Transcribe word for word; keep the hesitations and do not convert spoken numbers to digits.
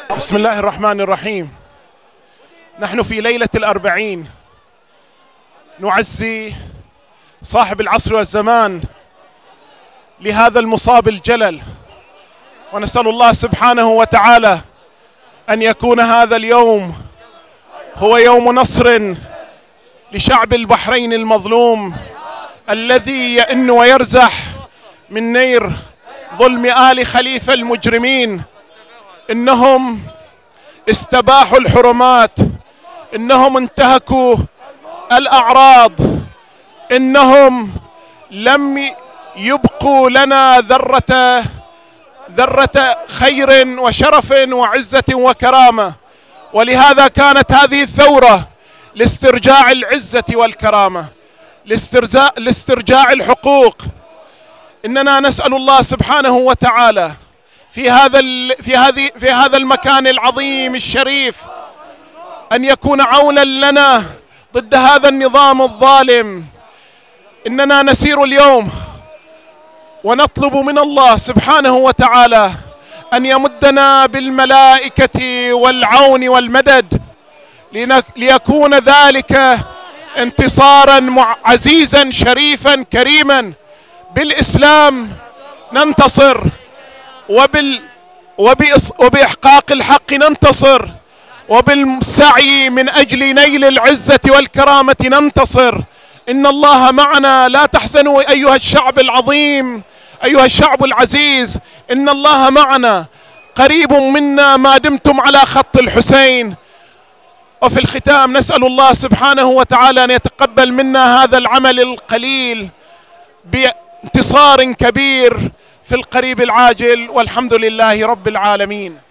بسم الله الرحمن الرحيم. نحن في ليلة الأربعين نعزي صاحب العصر والزمان لهذا المصاب الجلل، ونسأل الله سبحانه وتعالى أن يكون هذا اليوم هو يوم نصر لشعب البحرين المظلوم الذي يئن ويرزح من نير ظلم آل خليفة المجرمين. إنهم استباحوا الحرمات، إنهم انتهكوا الأعراض، إنهم لم يبقوا لنا ذرة ذرة خير وشرف وعزة وكرامة. ولهذا كانت هذه الثورة لاسترجاع العزة والكرامة، لاسترجاع الحقوق. إننا نسأل الله سبحانه وتعالى في هذا في هذه في هذا المكان العظيم الشريف أن يكون عونا لنا ضد هذا النظام الظالم. إننا نسير اليوم ونطلب من الله سبحانه وتعالى أن يمدنا بالملائكة والعون والمدد ليكون ذلك انتصارا عزيزا شريفا كريما. بالإسلام ننتصر، وبال وبإحقاق الحق ننتصر، وبالسعي من أجل نيل العزة والكرامة ننتصر. إن الله معنا، لا تحزنوا أيها الشعب العظيم، أيها الشعب العزيز، إن الله معنا قريب منا ما دمتم على خط الحسين. وفي الختام نسأل الله سبحانه وتعالى أن يتقبل منا هذا العمل القليل بانتصار كبير في القريب العاجل، والحمد لله رب العالمين.